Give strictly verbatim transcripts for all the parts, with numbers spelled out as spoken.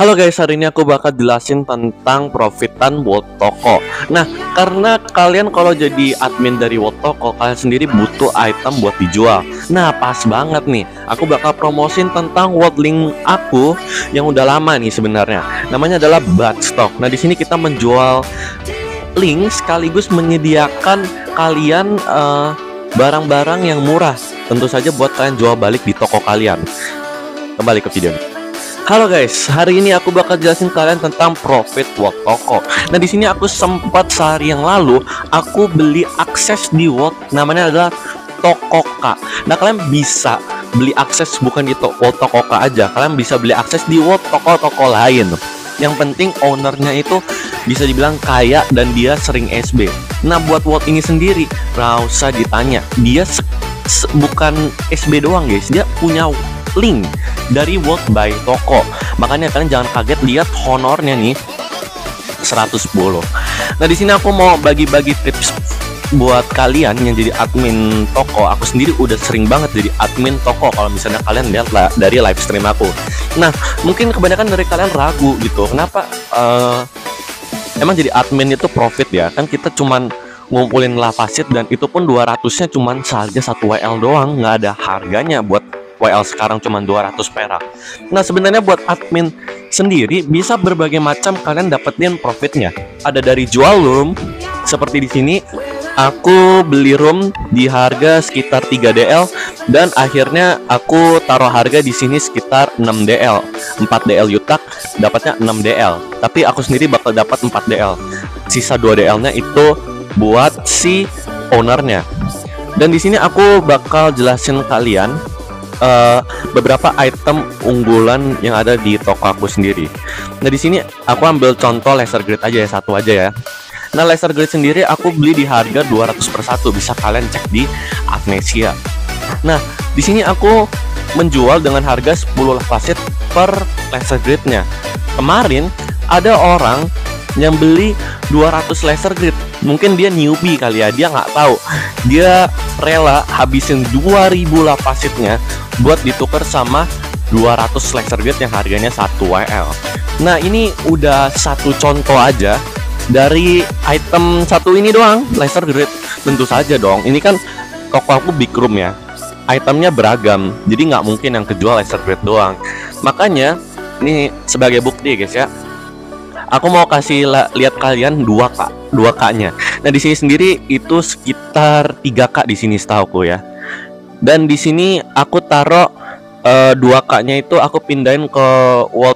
Halo guys, hari ini aku bakal jelasin tentang profitan World Toko. Nah, karena kalian kalau jadi admin dari World Toko, kalian sendiri butuh item buat dijual. Nah, pas banget nih, aku bakal promosin tentang World Link aku yang udah lama nih sebenarnya. Namanya adalah Budstock. Nah, di sini kita menjual link sekaligus menyediakan kalian barang-barang uh, yang murah. Tentu saja buat kalian jual balik di toko kalian. Kembali ke videonya. Halo guys, hari ini aku bakal jelasin kalian tentang profit World Toko. Nah, di sini aku sempat sehari yang lalu aku beli akses di World, namanya adalah Tokoka. Nah, kalian bisa beli akses bukan di World Tokoka aja, kalian bisa beli akses di World toko-toko lain. Yang penting ownernya itu bisa dibilang kaya dan dia sering S B. Nah, buat World ini sendiri nggak usah ditanya, dia bukan S B doang guys, dia punya link dari World by Toko. Makanya kalian jangan kaget lihat honornya nih seratus sepuluh. Nah, di sini aku mau bagi-bagi tips buat kalian yang jadi admin toko. Aku sendiri udah sering banget jadi admin toko kalau misalnya kalian lihat lah dari live stream aku. Nah, mungkin kebanyakan dari kalian ragu gitu, kenapa uh, emang jadi admin itu profit ya? Kan kita cuman ngumpulin lavasit dan itu pun dua ratusnya cuman saja satu W L doang, nggak ada harganya. Buat W L sekarang cuma dua ratus perak. Nah, sebenarnya buat admin sendiri bisa berbagai macam kalian dapetin profitnya. Ada dari jual room, seperti di sini aku beli room di harga sekitar tiga D L dan akhirnya aku taruh harga di sini sekitar enam D L. empat D L yutak dapatnya enam D L. Tapi aku sendiri bakal dapat empat D L. Sisa dua D L-nya itu buat si ownernya. Dan di sini aku bakal jelasin kalian Uh, beberapa item unggulan yang ada di toko aku sendiri. Nah, di sini aku ambil contoh laser grid aja ya, satu aja ya. Nah, laser grid sendiri aku beli di harga dua ratus per satu, bisa kalian cek di Amnesia. Nah, di sini aku menjual dengan harga sepuluh lavasit per laser gridnya. Kemarin ada orang yang beli dua ratus laser grid. Mungkin dia newbie kali ya, dia nggak tahu. Dia rela habisin dua ribu lavasitnya buat ditukar sama dua ratus laser grid yang harganya satu W L. Nah, ini udah satu contoh aja dari item satu ini doang, laser grid. Tentu saja dong, ini kan toko aku big room ya, itemnya beragam, jadi nggak mungkin yang kejual laser grid doang. Makanya ini sebagai bukti guys ya, aku mau kasih lihat kalian dua K, dua K-nya. Nah, di sini sendiri itu sekitar tiga K di sini setauku ya. Dan di sini aku taruh uh, dua K-nya itu aku pindahin ke World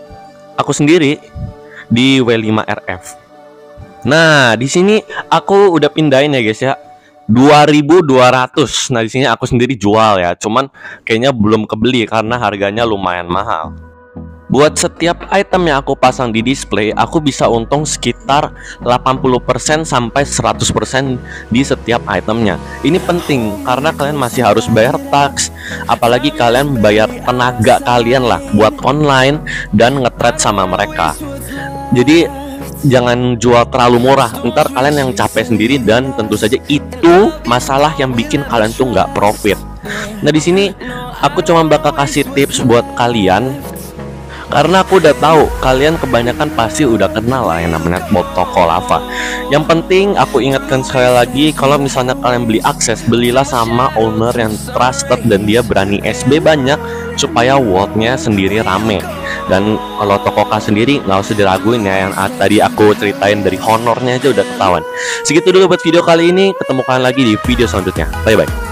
aku sendiri di W lima R F. Nah, di sini aku udah pindahin ya guys ya, dua ribu dua ratus. Nah, di sini aku sendiri jual ya, cuman kayaknya belum kebeli karena harganya lumayan mahal. Buat setiap item yang aku pasang di display, aku bisa untung sekitar delapan puluh persen sampai seratus persen di setiap itemnya. Ini penting karena kalian masih harus bayar tax, apalagi kalian bayar tenaga kalian lah buat online dan nge-trade sama mereka. Jadi jangan jual terlalu murah, ntar kalian yang capek sendiri dan tentu saja itu masalah yang bikin kalian tuh nggak profit. Nah, di sini aku cuma bakal kasih tips buat kalian karena aku udah tahu kalian kebanyakan pasti udah kenal lah yang namanya bot toko lava. Yang penting aku ingatkan sekali lagi, kalau misalnya kalian beli akses, belilah sama owner yang trusted dan dia berani S B banyak supaya worldnya sendiri rame. Dan kalau Tokoka sendiri nggak usah diraguin ya, yang tadi aku ceritain dari honornya aja udah ketahuan. Segitu dulu buat video kali ini, ketemu kalian lagi di video selanjutnya. Bye bye.